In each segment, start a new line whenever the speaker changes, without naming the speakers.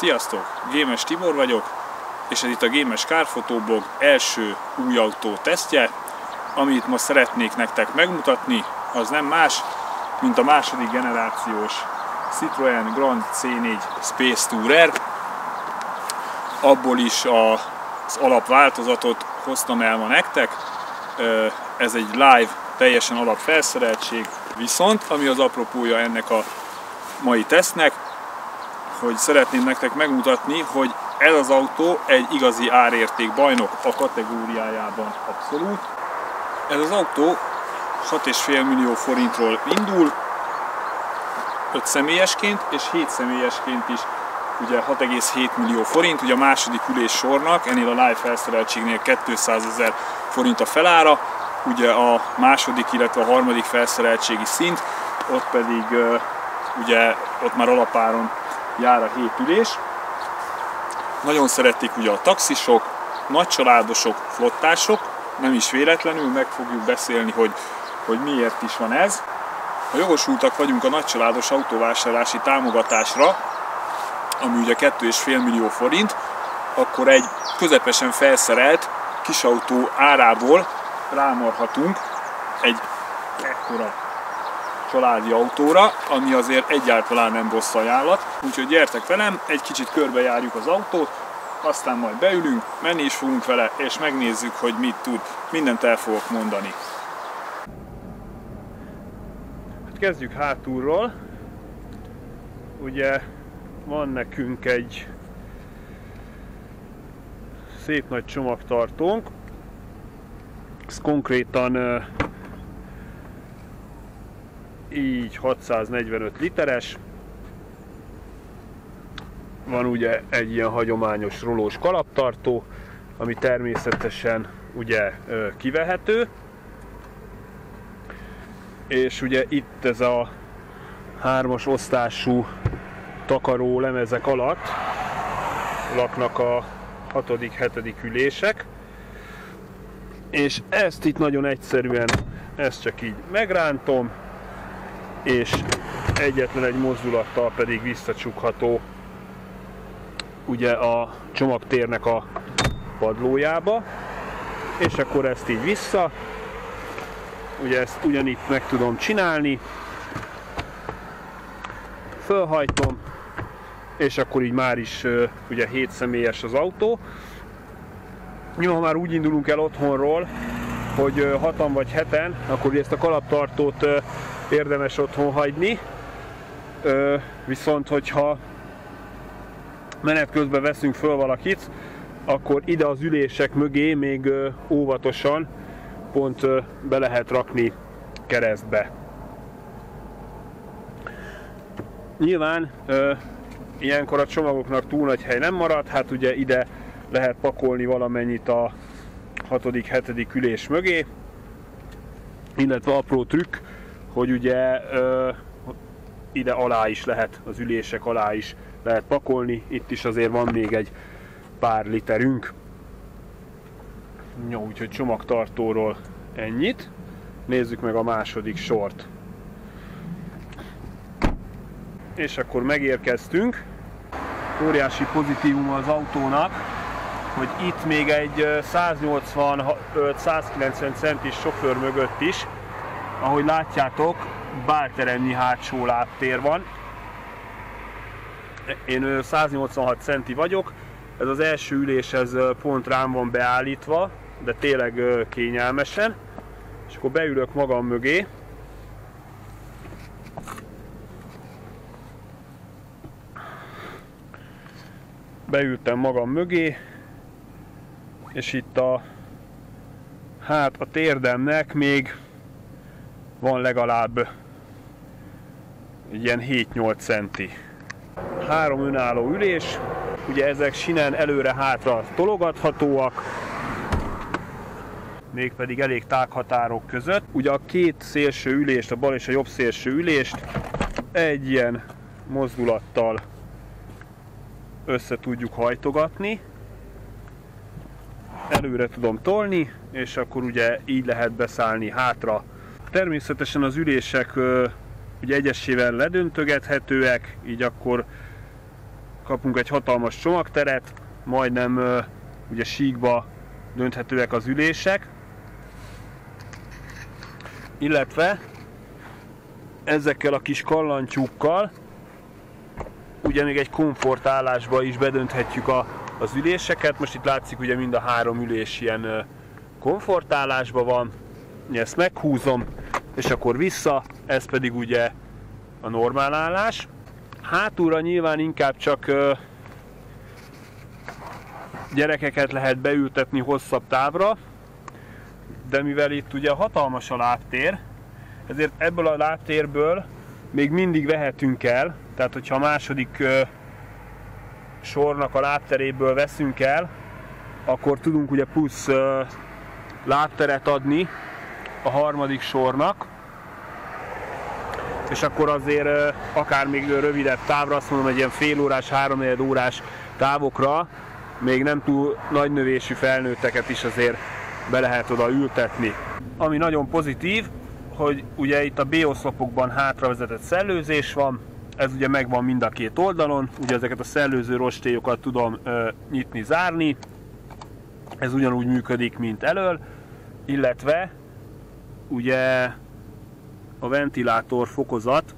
Sziasztok! Gémes Tibor vagyok, és ez itt a Gémes Car Photoblog első új autó tesztje. Amit ma szeretnék nektek megmutatni, az nem más, mint a második generációs Citroën Grand C4 Space Tourer. Abból is az alapváltozatot hoztam el ma nektek. Ez egy live, teljesen alapfelszereltség. Viszont, ami az apropója ennek a mai tesztnek, hogy szeretném nektek megmutatni, hogy ez az autó egy igazi árérték bajnok a kategóriájában abszolút. Ez az autó 6,5 millió forintról indul, 5 személyesként és 7 személyesként is ugye 6,7 millió forint, ugye a második ülés sornak, ennél a live felszereltségnél 200 000 forint a felára, ugye a második, illetve a harmadik felszereltségi szint, ott pedig ugye ott már alapáron jár a 7 ülés. Nagyon szeretik ugye a taxisok, nagycsaládosok, flottások, nem is véletlenül, meg fogjuk beszélni, hogy miért is van ez. Ha jogosultak vagyunk a nagycsaládos autóvásárlási támogatásra, ami ugye 2,5 millió forint, akkor egy közepesen felszerelt kisautó árából rámarhatunk egy ekkora családi autóra, ami azért egyáltalán nem rossz ajánlat. Úgyhogy gyertek velem, egy kicsit körbejárjuk az autót, aztán majd beülünk, menni is fogunk vele, és megnézzük, hogy mit tud. Mindent el fogok mondani. Hát kezdjük hátulról. Ugye van nekünk egy szép nagy csomagtartónk. Ez konkrétan így 645 literes. Van ugye egy ilyen hagyományos rolós kalaptartó, ami természetesen ugye kivehető. És ugye itt ez a 3-as osztású takaró lemezek alatt laknak a 6.-7. ülések. És ezt itt nagyon egyszerűen, ezt csak így megrántom, és egyetlen egy mozdulattal pedig visszacsukható ugye a csomagtérnek a padlójába, és akkor ezt így vissza, ugye ezt ugyanitt meg tudom csinálni, fölhajtom, és akkor így már is ugye 7 személyes az autó. Ha már úgy indulunk el otthonról, hogy 6-an vagy 7-en, akkor ezt a kalaptartót érdemes otthon hagyni, viszont hogyha menet közben veszünk föl valakit, akkor ide az ülések mögé még óvatosan pont be lehet rakni keresztbe. Nyilván ilyenkor a csomagoknak túl nagy hely nem marad, hát ugye ide lehet pakolni valamennyit a 6.-7. ülés mögé, illetve apró trükk, hogy ugye ide alá is lehet, az ülések alá is lehet pakolni, itt is azért van még egy pár literünk. Jó, úgyhogy csomagtartóról ennyit. Nézzük meg a második sort. És akkor megérkeztünk. Óriási pozitívuma az autónak, hogy itt még egy 185-190 centis sofőr mögött is, ahogy látjátok, bálteremnyi hátsó lábtér van. Én 186 centi vagyok, ez az első ülés ez pont rám van beállítva, de tényleg kényelmesen. És akkor beülök magam mögé. Beültem magam mögé, és itt a térdemnek még van legalább egy ilyen 7-8 centi. 3 önálló ülés, ugye ezek sinen előre-hátra tologathatóak, mégpedig elég tághatárok között. Ugye a két szélső ülést, a bal és a jobb szélső ülést egy ilyen mozdulattal össze tudjuk hajtogatni. Előre tudom tolni, és akkor ugye így lehet beszállni hátra. Természetesen az ülések ugye egyesével ledöntögethetőek, így akkor kapunk egy hatalmas csomagteret, majdnem ugye síkba dönthetőek az ülések, illetve ezekkel a kis kallantyúkkal ugye még egy komfortállásba is bedönthetjük az üléseket. Most itt látszik, ugye mind a 3 ülés ilyen komfortállásban van. Ezt meghúzom, és akkor vissza, ez pedig ugye a normál állás. Hátulra nyilván inkább csak gyerekeket lehet beültetni hosszabb távra, de mivel itt ugye hatalmas a lábtér, ezért ebből a lábtérből még mindig vehetünk el, tehát hogyha a második sornak a lábteréből veszünk el, akkor tudunk ugye plusz lábteret adni a harmadik sornak, és akkor azért akár még rövidebb távra, azt mondom, egy ilyen fél órás, 3-4 órás távokra még nem túl nagy növésű felnőtteket is azért be lehet oda ültetni. Ami nagyon pozitív, hogy ugye itt a B-oszlopokban hátravezetett szellőzés van, ez ugye megvan mind a 2 oldalon, ugye ezeket a szellőző rostélyokat tudom nyitni, zárni, ez ugyanúgy működik, mint elől, illetve ugye a ventilátor fokozat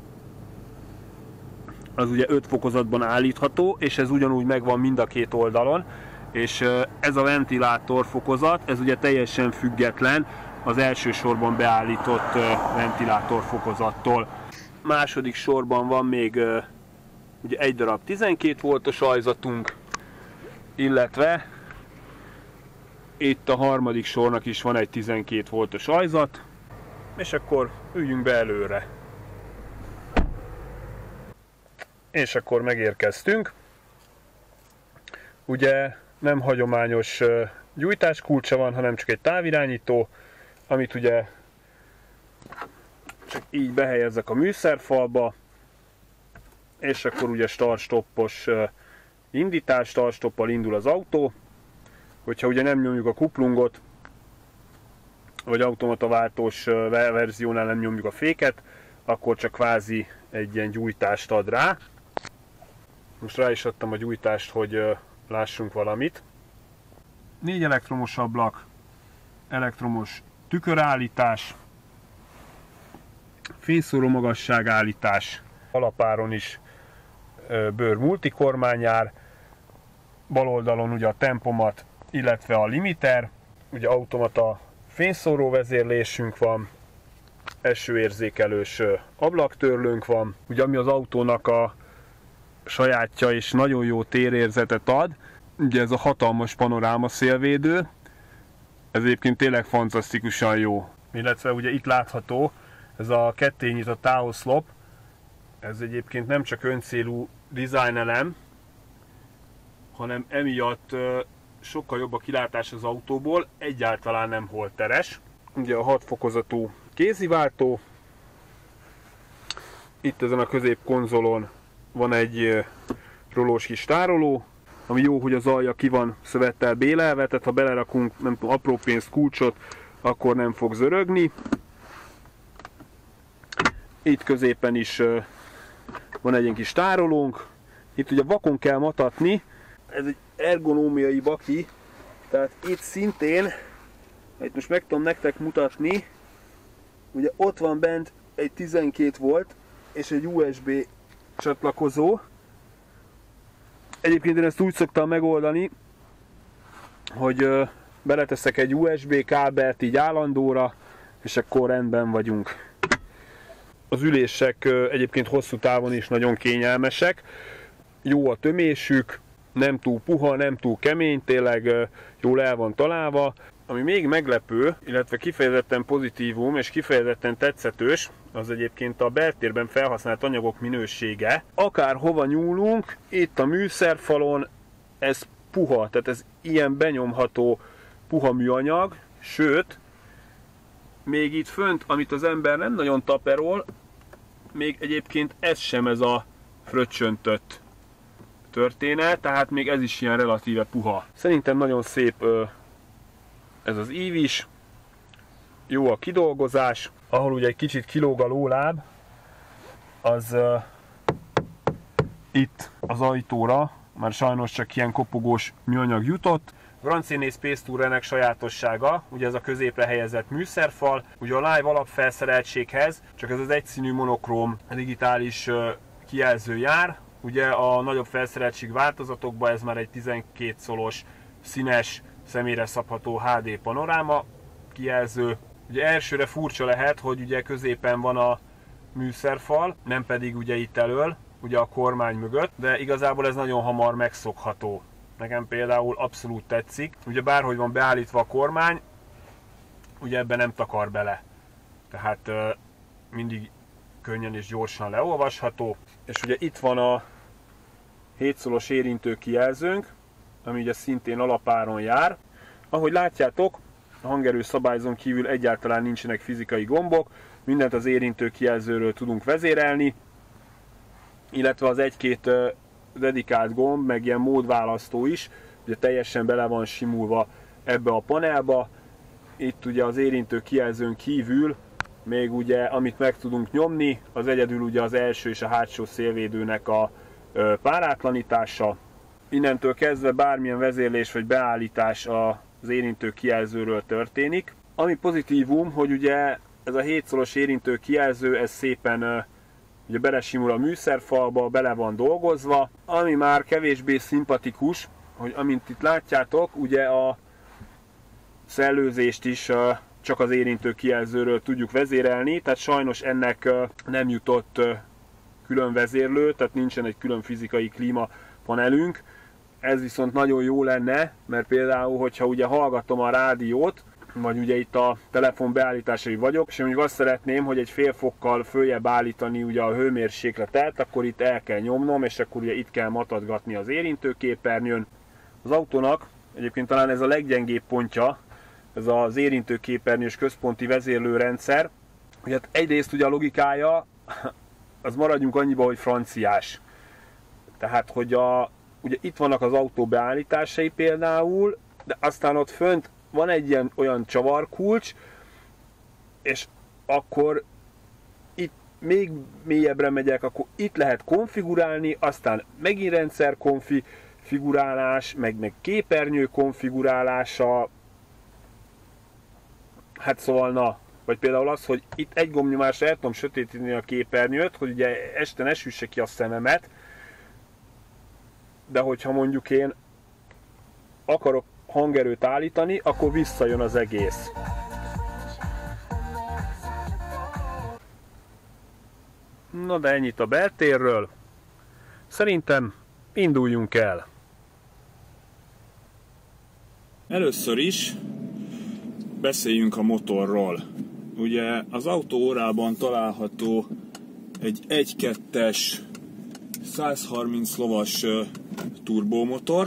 az ugye 5 fokozatban állítható, és ez ugyanúgy megvan mind a 2 oldalon, és ez a ventilátor fokozat, ez ugye teljesen független az első sorban beállított ventilátor fokozattól. Második sorban van még ugye egy darab 12 voltos ajzatunk, illetve itt a harmadik sornak is van egy 12 voltos ajzat, és akkor üljünk be előre. És akkor megérkeztünk. Ugye nem hagyományos gyújtáskulcsa van, hanem csak egy távirányító, amit ugye csak így behelyezzek a műszerfalba, és akkor ugye start-stoppos indítás, start-stoppal indul az autó. Hogyha ugye nem nyomjuk a kuplungot, vagy automataváltós verziónál nem nyomjuk a féket, akkor csak kvázi egy ilyen gyújtást ad rá. Most rá is adtam a gyújtást, hogy lássunk valamit. 4 elektromos ablak, elektromos tükörállítás, fényszóró magasságállítás, alapáron is bőr multikormányár, bal oldalon ugye a tempomat, illetve a limiter, ugye automata fényszóró vezérlésünk van, esőérzékelős ablaktörlőnk van, ugye ami az autónak a sajátja és nagyon jó térérzetet ad, ugye ez a hatalmas panoráma szélvédő, ez egyébként tényleg fantasztikusan jó. Illetve ugye itt látható ez a ketté nyitott távoszlop, ez egyébként nem csak öncélú design elem, hanem emiatt sokkal jobb a kilátás az autóból, egyáltalán nem holteres. Ugye a 6 fokozatú kéziváltó, itt ezen a középkonzolon van egy rolós kis tároló, ami jó, hogy az alja ki van szövettel bélelve, tehát ha belerakunk nem tudom, apró pénzt, kulcsot, akkor nem fog zörögni. Itt középen is van egy ilyen kis tárolónk, itt ugye vakon kell matatni, ez egy ergonómiai baki, tehát itt szintén, itt most meg tudom nektek mutatni, ugye ott van bent egy 12 volt és egy USB csatlakozó. Egyébként én ezt úgy szoktam megoldani, hogy beleteszek egy USB kábelt így állandóra, és akkor rendben vagyunk. Az ülések egyébként hosszú távon is nagyon kényelmesek, jó a tömésük, nem túl puha, nem túl kemény, tényleg jól el van találva. Ami még meglepő, illetve kifejezetten pozitívum és kifejezetten tetszetős, az egyébként a beltérben felhasznált anyagok minősége. Akár hova nyúlunk, itt a műszerfalon ez puha, tehát ez ilyen benyomható puha műanyag, sőt, még itt fönt, amit az ember nem nagyon taperol, még egyébként ez sem ez a fröccsöntött történet, tehát még ez is ilyen relatíve puha. Szerintem nagyon szép ez az ív is, jó a kidolgozás, ahol ugye egy kicsit kilóg a lóláb, az itt az ajtóra már sajnos csak ilyen kopogós műanyag jutott. A Grand Seine Space Tourer-nek sajátossága, ugye ez a középre helyezett műszerfal, ugye a live alapfelszereltséghez csak ez az egyszínű monokróm digitális kijelző jár, ugye a nagyobb felszereltség változatokban ez már egy 12 szolos színes, személyre szabható HD panoráma kijelző. Ugye elsőre furcsa lehet, hogy ugye középen van a műszerfal, nem pedig ugye itt elől, ugye a kormány mögött, de igazából ez nagyon hamar megszokható. Nekem például abszolút tetszik. Ugye bárhogy van beállítva a kormány, ugye ebben nem takar bele. Tehát mindig könnyen és gyorsan leolvasható. És ugye itt van a 7 szolos érintő kijelzőnk, ami ugye szintén alapáron jár. Ahogy látjátok, a hangerő szabályzón kívül egyáltalán nincsenek fizikai gombok, mindent az érintő kijelzőről tudunk vezérelni, illetve az egy-két dedikált gomb, meg ilyen módválasztó is, ugye teljesen bele van simulva ebbe a panelba. Itt ugye az érintő kijelzőn kívül még ugye, amit meg tudunk nyomni, az egyedül ugye az első és a hátsó szélvédőnek a párátlanítása. Innentől kezdve bármilyen vezérlés vagy beállítás az érintő kijelzőről történik. Ami pozitívum, hogy ugye ez a 7 szolos érintő kijelző, ez szépen ugye belesimul a műszerfalba, bele van dolgozva. Ami már kevésbé szimpatikus, hogy amint itt látjátok, ugye a szellőzést is csak az érintő kijelzőről tudjuk vezérelni, tehát sajnos ennek nem jutott külön vezérlő, tehát nincsen egy külön fizikai klímapanelünk. Ez viszont nagyon jó lenne, mert például, hogyha ugye hallgatom a rádiót, vagy ugye itt a telefon beállításai vagyok, és mondjuk azt szeretném, hogy egy fél fokkal följebb állítani ugye a hőmérsékletet, akkor itt el kell nyomnom, és akkor ugye itt kell matadgatni az érintőképernyőn. Az autónak egyébként talán ez a leggyengébb pontja, ez az érintőképernyős központi vezérlőrendszer. Ugye egyrészt ugye a logikája, az maradjunk annyiba, hogy franciás. Tehát, hogy ugye itt vannak az autó beállításai például, de aztán ott fönt van egy olyan csavarkulcs, és akkor itt még mélyebbre megyek, akkor itt lehet konfigurálni, aztán megint rendszer konfigurálás, meg képernyő konfigurálása. Hát szóval na, vagy például az, hogy itt egy gombnyomásra el tudom sötétíteni a képernyőt, hogy ugye este ne süsse ki a szememet, de hogyha mondjuk én akarok hangerőt állítani, akkor visszajön az egész. Na de ennyit a beltérről. Szerintem induljunk el. Először is beszéljünk a motorról. Ugye az autó órában található egy 1.2-es 130 lovas turbomotor.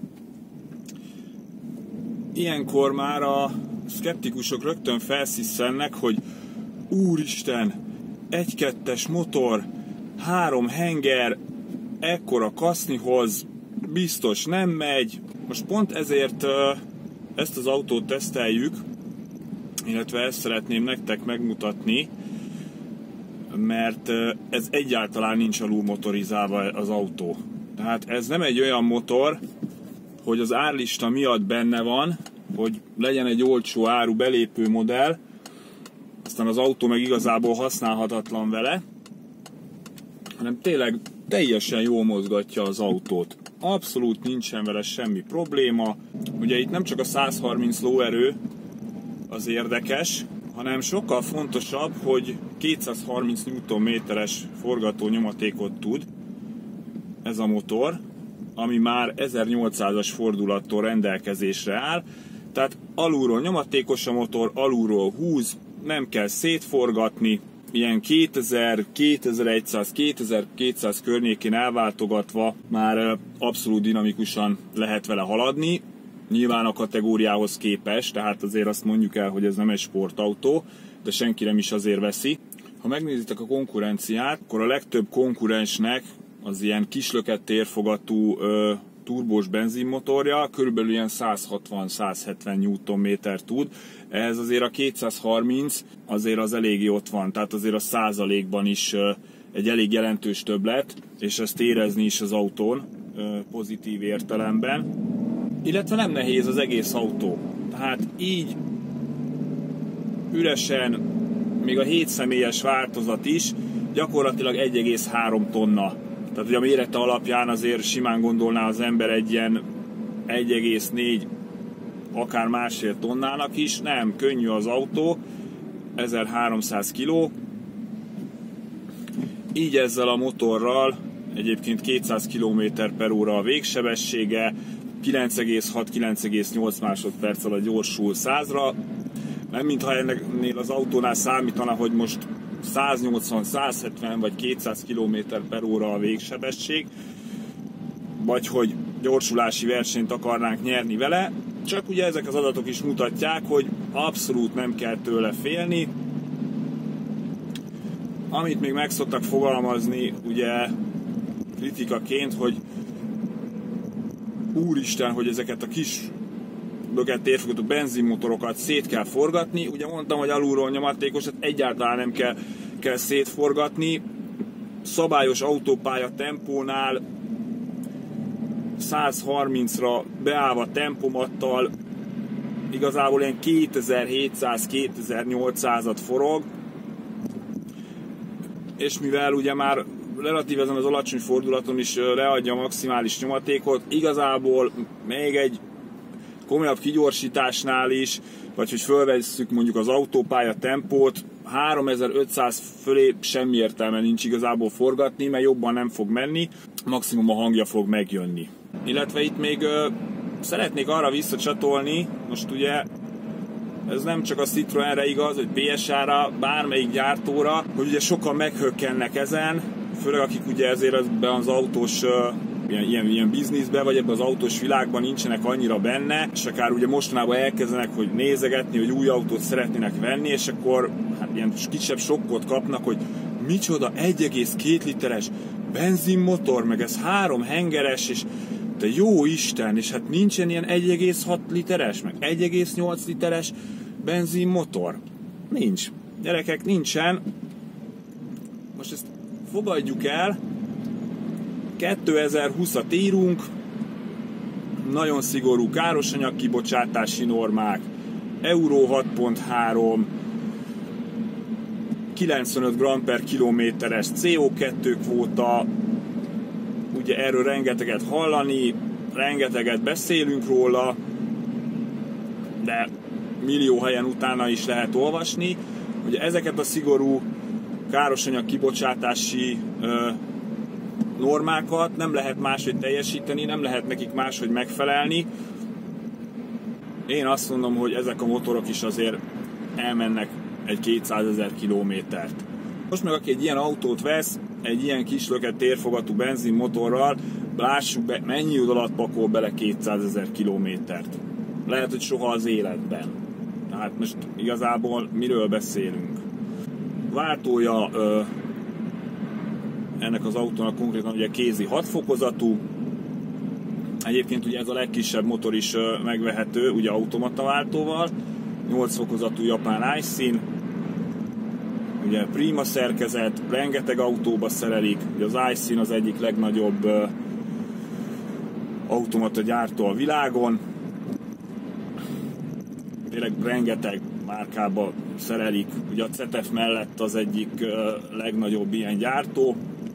Ilyenkor már a szkeptikusok rögtön felszisszennek, hogy úristen, 1.2-es motor, 3 henger, ekkora kasznihoz, biztos nem megy. Most pont ezért ezt az autót teszteljük, illetve ezt szeretném nektek megmutatni, mert ez egyáltalán nincs alul motorizálva az autó. Tehát ez nem egy olyan motor, hogy az árlista miatt benne van, hogy legyen egy olcsó áru belépő modell, aztán az autó meg igazából használhatatlan vele, hanem tényleg teljesen jól mozgatja az autót. Abszolút nincsen vele semmi probléma. Ugye itt nem csak a 130 lóerő az érdekes, hanem sokkal fontosabb, hogy 230 Nm-es forgatónyomatékot tud ez a motor, ami már 1800-as fordulattól rendelkezésre áll, tehát alulról nyomatékos a motor, alulról húz, nem kell szétforgatni, ilyen 2000, 2100, 2200 környékén elváltogatva már abszolút dinamikusan lehet vele haladni, nyilván a kategóriához képest, tehát azért azt mondjuk el, hogy ez nem egy sportautó, de senki nem is azért veszi. Ha megnézitek a konkurenciát, akkor a legtöbb konkurensnek az ilyen kislökett térfogatú turbós benzinmotorja körülbelül ilyen 160-170 Nm tud. Ehhez azért a 230 azért az eléggé ott van, tehát azért a százalékban is egy elég jelentős többlet, és ezt érezni is az autón. pozitív értelemben. Illetve nem nehéz az egész autó. Tehát így üresen, még a 7 személyes változat is gyakorlatilag 1,3 tonna. Tehát ugye a mérete alapján azért simán gondolná az ember egy ilyen 1,4, akár 1,5 tonnának is. Nem, könnyű az autó, 1300 kg. Így ezzel a motorral, egyébként 200 km/h a végsebessége, 9,6-9,8 másodperc alatt gyorsul 100-ra. Nem mintha ennél az autónál számítana, hogy most 180, 170 vagy 200 km/h a végsebesség, vagy hogy gyorsulási versenyt akarnánk nyerni vele, csak ugye ezek az adatok is mutatják, hogy abszolút nem kell tőle félni. Amit még meg szoktak fogalmazni, ugye kritikaként, hogy úristen, hogy ezeket a kis bögett térfogató benzinmotorokat szét kell forgatni. Ugye mondtam, hogy alulról nyomatékosat egyáltalán nem kell szétforgatni. Szabályos autópálya tempónál 130-ra beállva tempomattal igazából ilyen 2700-2800-at forog, és mivel ugye már relatív ezen az alacsony fordulaton is leadja a maximális nyomatékot, igazából még egy komolyabb kigyorsításnál is, vagy hogy fölvesszük mondjuk az autópálya tempót, 3500 fölé semmi értelme nincs igazából forgatni, mert jobban nem fog menni, maximum a hangja fog megjönni. Illetve itt még szeretnék arra visszacsatolni, most ugye ez nem csak a Citroenre igaz, vagy PSA-ra, bármelyik gyártóra, hogy ugye sokan meghökkennek ezen, főleg akik ugye ezért ebben az autós ilyen bizniszben, vagy ebben az autós világban nincsenek annyira benne, és akár ugye mostanában elkezdenek, hogy nézegetni, hogy új autót szeretnének venni, és akkor hát ilyen kisebb sokkot kapnak, hogy micsoda 1,2 literes benzinmotor, meg ez 3 hengeres, és de jó Isten, és hát nincsen ilyen 1,6 literes, meg 1,8 literes benzinmotor. Nincs. Gyerekek, nincsen. Most ezt fogadjuk el, 2020-at írunk, nagyon szigorú károsanyag kibocsátási normák, Euro 6.3, 95 g/km-es CO2 kvóta, ugye erről rengeteget hallani, rengeteget beszélünk róla, de millió helyen utána is lehet olvasni. Ugye ezeket a szigorú károsanyag kibocsátási normákat nem lehet máshogy teljesíteni, nem lehet nekik máshogy megfelelni. Én azt mondom, hogy ezek a motorok is azért elmennek egy 200 000 kilométert. Most meg aki egy ilyen autót vesz, egy ilyen kis löket térfogatú benzinmotorral, lássuk be, mennyi idő alatt pakol bele 200 000 kilométert. Lehet, hogy soha az életben. Tehát most igazából miről beszélünk? Váltója ennek az autónak konkrétan ugye kézi 6 fokozatú. Egyébként ugye ez a legkisebb motor is megvehető, ugye automata váltóval. 8 fokozatú japán iSyn. Ugye prima szerkezet, rengeteg autóba szerelik. Ugye az iSyn az egyik legnagyobb automata gyártó a világon. Tényleg rengeteg márkába szerelik. Ugye a CETEF mellett az egyik legnagyobb ilyen gyártó.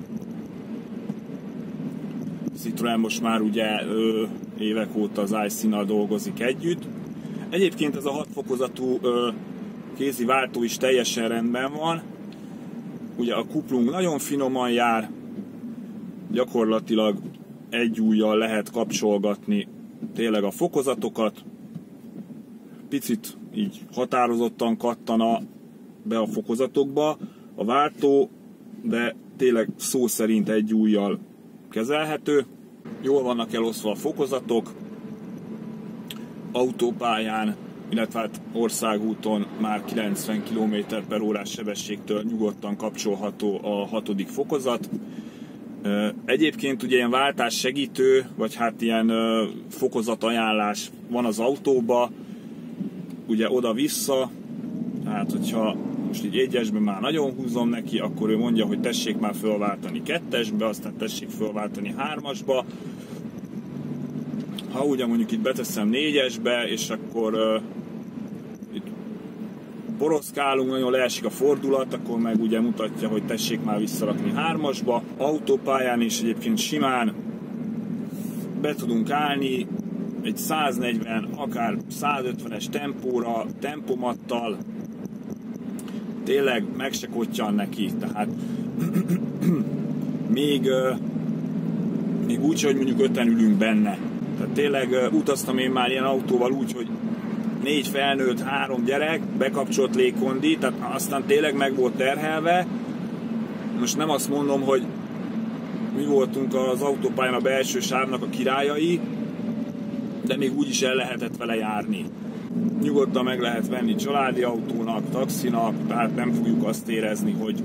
Citroen most már ugye évek óta az iSyn-nal dolgozik együtt. Egyébként ez a 6 fokozatú kézi váltó is teljesen rendben van. Ugye a kuplung nagyon finoman jár, gyakorlatilag egy ujjal lehet kapcsolgatni tényleg a fokozatokat. Picit így határozottan kattana be a fokozatokba a váltó, de tényleg szó szerint egy ujjal kezelhető. Jól vannak elosztva a fokozatok, autópályán, illetve hát országúton már 90 km/h sebességtől nyugodtan kapcsolható a 6. fokozat. Egyébként ugye ilyen váltás segítő, vagy hát ilyen fokozatajánlás van az autóba, ugye oda-vissza, tehát hogyha most így 1-esben már nagyon húzom neki, akkor ő mondja, hogy tessék már fölváltani 2-esbe, aztán tessék fölváltani 3-asba, Ha ugye mondjuk itt beteszem 4-esbe, és akkor itt poroszkálunk, nagyon leesik a fordulat, akkor meg ugye mutatja, hogy tessék már visszarakni 3-asba. Autópályán is egyébként simán be tudunk állni egy 140, akár 150-es tempóra, tempomattal, tényleg meg se kottyan neki, tehát még úgy, hogy mondjuk 5-en ülünk benne. Tehát tényleg utaztam én már ilyen autóval úgy, hogy 4 felnőtt, 3 gyerek, bekapcsolt légkondi, tehát aztán tényleg meg volt terhelve. Most nem azt mondom, hogy mi voltunk az autópályán a belső sávnak a királyai, de még úgy is el lehetett vele járni. Nyugodtan meg lehet venni családi autónak, taxinak, tehát nem fogjuk azt érezni, hogy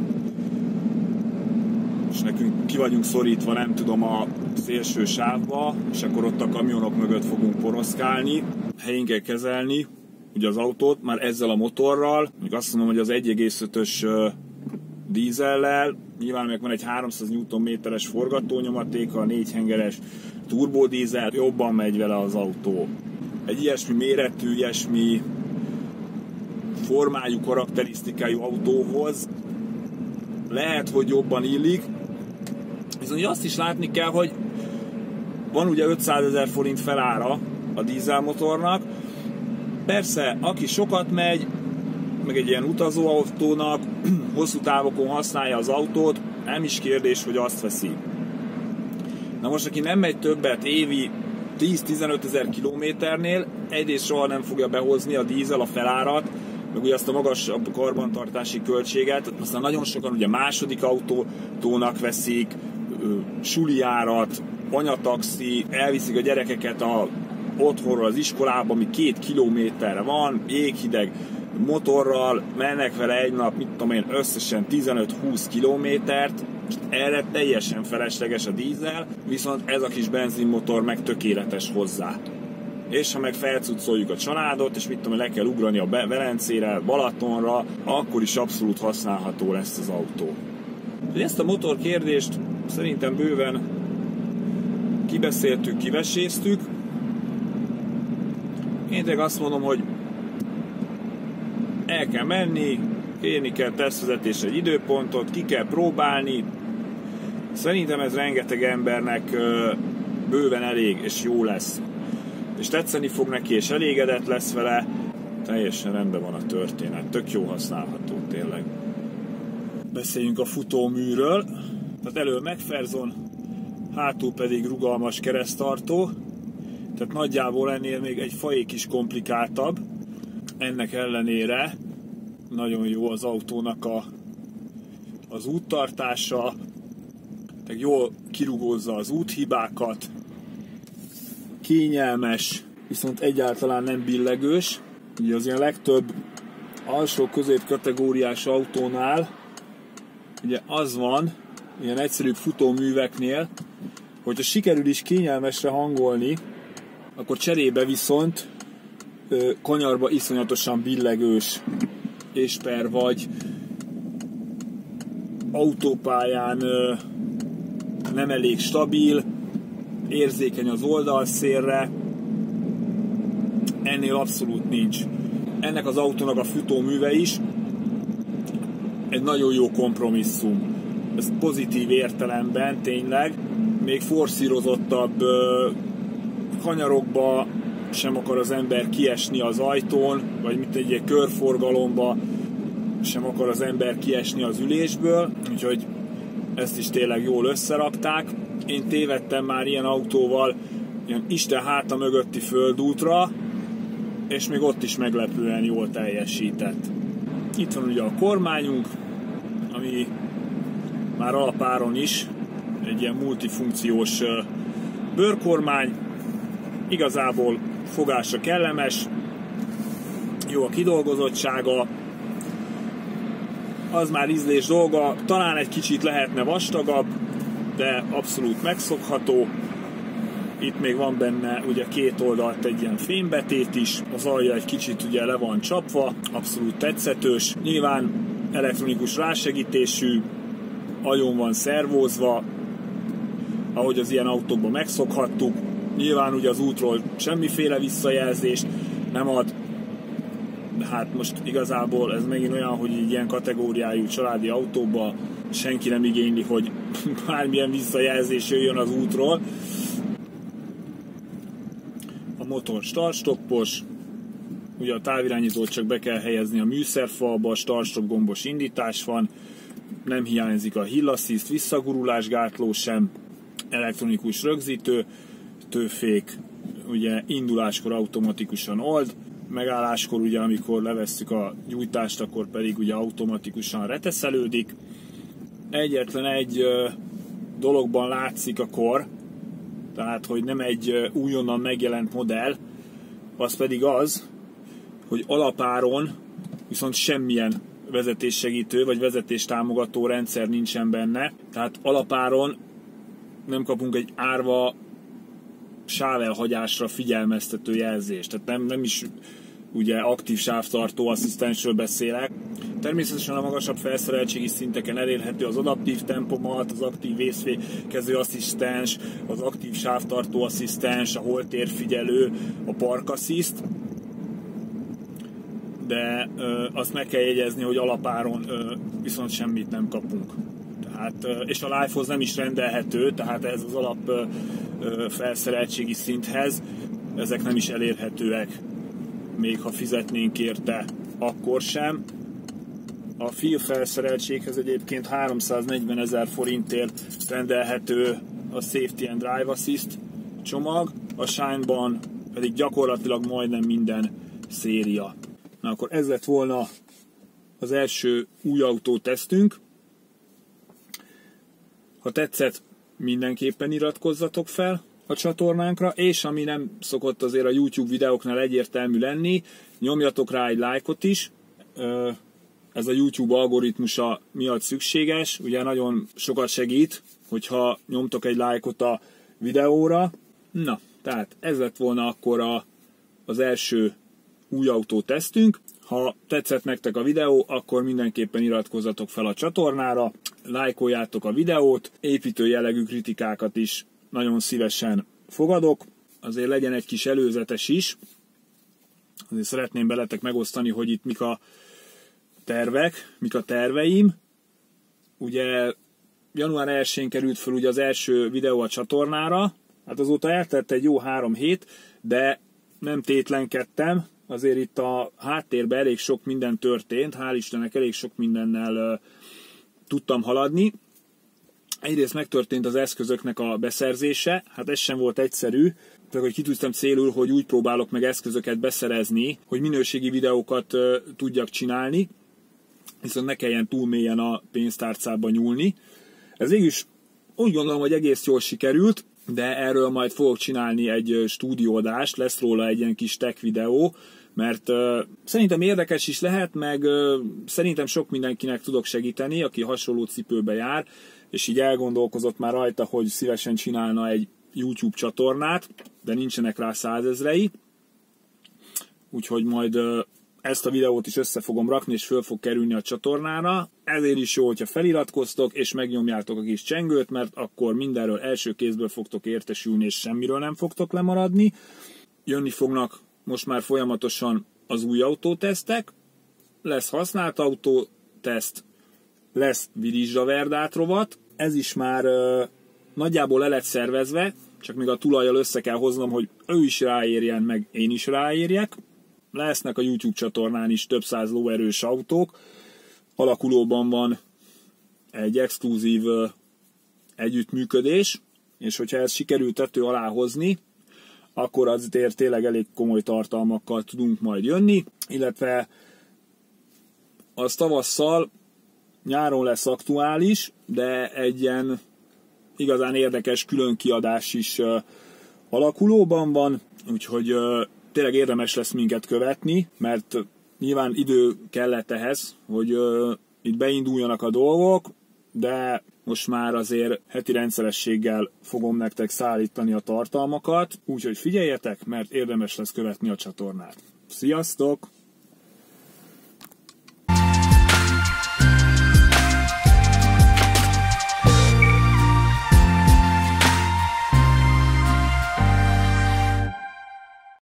és nekünk ki vagyunk szorítva, nem tudom, a szélső sávba, és akkor ott a kamionok mögött fogunk poroszkálni. Helyén kell kezelni ugye az autót, már ezzel a motorral, még azt mondom, hogy az 1,5-ös dízellel, nyilván meg van egy 300 Nm-es forgatónyomatéka, a 4 hengeres turbodízel, jobban megy vele az autó. Egy ilyesmi méretű, ilyesmi formájú, karakterisztikájú autóhoz lehet, hogy jobban illik, viszont azt is látni kell, hogy van ugye 500 000 forint felára a dízelmotornak. Persze, aki sokat megy, meg egy ilyen utazóautónak, hosszú távokon használja az autót, nem is kérdés, hogy azt veszi. Na most, aki nem megy többet évi 10-15 000 kilométernél, egyrészt soha nem fogja behozni a dízel a felárat, meg ugye azt a magasabb karbantartási költséget, aztán nagyon sokan ugye második autónak veszik, sulijárat, anyataxi, elviszik a gyerekeket otthonról az iskolába, ami 2 kilométerre van, jéghideg motorral, mennek vele egy nap, mit tudom én, összesen 15-20 kilométert, erre teljesen felesleges a dízel, viszont ez a kis benzinmotor meg tökéletes hozzá. És ha meg felcuccoljuk a családot, és mit tudom, le kell ugrani a Velencére, Balatonra, akkor is abszolút használható lesz az autó. Ezt a motor kérdést szerintem bőven kibeszéltük, kiveséztük. Én tényleg azt mondom, hogy el kell menni, kérni kell tesztvezetésre egy időpontot, ki kell próbálni. Szerintem ez rengeteg embernek bőven elég és jó lesz. És tetszeni fog neki, és elégedett lesz vele. Teljesen rendben van a történet. Tök jó használható, tényleg. Beszéljünk a futóműről. Tehát elő McPherson, hátul pedig rugalmas kereszttartó. Tehát nagyjából ennél még egy faék is komplikáltabb. Ennek ellenére nagyon jó az autónak az úttartása. Tehát jól kirugózza az úthibákat. Kényelmes, viszont egyáltalán nem billegős. Ugye az ilyen legtöbb alsó közép kategóriás autónál ugye az van, ilyen egyszerűbb futóműveknél, hogyha sikerül is kényelmesre hangolni, akkor cserébe viszont kanyarba iszonyatosan billegős, és vagy autópályán nem elég stabil, érzékeny az oldalszélre, ennél abszolút nincs. Ennek az autónak a futóműve is egy nagyon jó kompromisszum. Ez pozitív értelemben tényleg, még forszírozottabb kanyarokba sem akar az ember kiesni az ajtón, vagy mint egy körforgalomba sem akar az ember kiesni az ülésből, úgyhogy ezt is tényleg jól összerakták. Én tévedtem már ilyen autóval ilyen Isten háta mögötti földútra, és még ott is meglepően jól teljesített. Itt van ugye a kormányunk, ami már alapáron is egy ilyen multifunkciós bőrkormány, igazából fogása kellemes, jó a kidolgozottsága, az már ízlés dolga, talán egy kicsit lehetne vastagabb, de abszolút megszokható. Itt még van benne ugye két oldalt egy ilyen fémbetét is, az alja egy kicsit ugye le van csapva, abszolút tetszetős. Nyilván elektronikus rásegítésű, agyon van szervózva, ahogy az ilyen autókban megszokhattuk. Nyilván ugye az útról semmiféle visszajelzést nem ad, de hát most igazából ez megint olyan, hogy egy ilyen kategóriájú családi autóba senki nem igényli, hogy bármilyen visszajelzés jöjjön az útról. A motor start-stoppos, ugye a távirányítót csak be kell helyezni a műszerfalba, start-stop gombos indítás van, nem hiányzik a hill assist, visszagurulásgátló sem, elektronikus rögzítő, tőfék, ugye induláskor automatikusan old, megálláskor ugye amikor levesszük a gyújtást, akkor pedig ugye automatikusan reteszelődik. Egyetlen egy dologban látszik a kor, tehát hogy nem egy újonnan megjelent modell, az pedig az, hogy alapáron viszont semmilyen vezetéssegítő vagy vezetéstámogató rendszer nincsen benne, tehát alapáron nem kapunk egy árva sávelhagyásra figyelmeztető jelzést, tehát nem is ugye aktív sávtartó asszisztensről beszélek. Természetesen a magasabb felszereltségi szinteken elérhető az adaptív tempomat, az aktív vészfékező asszisztens, az aktív sávtartó asszisztens, a holtérfigyelő, a park assist, de azt meg kell jegyezni, hogy alapáron viszont semmit nem kapunk. Tehát, és a Live-hoz nem is rendelhető, tehát ez az alap felszereltségi szinthez ezek nem is elérhetőek, még ha fizetnénk érte, akkor sem. A FIA felszereltséghez egyébként 340 000 forintért rendelhető a Safety and Drive Assist csomag, a Shine-ban pedig gyakorlatilag majdnem minden széria. Na akkor ez lett volna az első új autó tesztünk. Ha tetszett, mindenképpen iratkozzatok fel a csatornánkra, és ami nem szokott azért a YouTube videóknál egyértelmű lenni, nyomjatok rá egy lájkot is. Ez a YouTube algoritmusa miatt szükséges, ugye nagyon sokat segít, hogyha nyomtok egy lájkot a videóra. Na, tehát ez lett volna akkor az első új autó tesztünk. Ha tetszett nektek a videó, akkor mindenképpen iratkozzatok fel a csatornára, lájkoljátok a videót, építő jellegű kritikákat is nagyon szívesen fogadok. Azért legyen egy kis előzetes is. Azért szeretném veletek megosztani, hogy itt mik a tervek, mik a terveim. Ugye január 1-én került fel ugye az első videó a csatornára, hát azóta eltelt egy jó 3 hét, de nem tétlenkedtem, azért itt a háttérben elég sok minden történt, hál' Istennek elég sok mindennel tudtam haladni. Egyrészt megtörtént az eszközöknek a beszerzése, hát ez sem volt egyszerű, csak hogy kitűztem célul, hogy úgy próbálok meg eszközöket beszerezni, hogy minőségi videókat tudjak csinálni, viszont ne kelljen túl mélyen a pénztárcába nyúlni. Ez végülis úgy gondolom, hogy egész jól sikerült, de erről majd fogok csinálni egy stúdióadást, lesz róla egy ilyen kis tech videó, mert szerintem érdekes is lehet, meg szerintem sok mindenkinek tudok segíteni, aki hasonló cipőbe jár, és így elgondolkozott már rajta, hogy szívesen csinálna egy YouTube csatornát, de nincsenek rá 100 000-ei. Úgyhogy majd ezt a videót is össze fogom rakni, és föl fog kerülni a csatornára. Ezért is jó, hogyha feliratkoztok, és megnyomjátok a kis csengőt, mert akkor mindenről első kézből fogtok értesülni, és semmiről nem fogtok lemaradni. Jönni fognak most már folyamatosan az új autótesztek, lesz használt autóteszt, lesz Virizsa Verdát rovat, ez is már nagyjából le lett szervezve, csak még a tulajjal össze kell hoznom, hogy ő is ráérjen, meg én is ráérjek. Lesznek a YouTube csatornán is több 100 lóerős autók, alakulóban van egy exkluzív együttműködés, és hogyha ezt sikerült tető alá hozni, akkor azért tényleg elég komoly tartalmakkal tudunk majd jönni, illetve az tavasszal, nyáron lesz aktuális, de egy ilyen igazán érdekes külön kiadás is alakulóban van, úgyhogy tényleg érdemes lesz minket követni, mert nyilván idő kellett ehhez, hogy itt beinduljanak a dolgok, de most már azért heti rendszerességgel fogom nektek szállítani a tartalmakat, úgyhogy figyeljetek, mert érdemes lesz követni a csatornát. Sziasztok!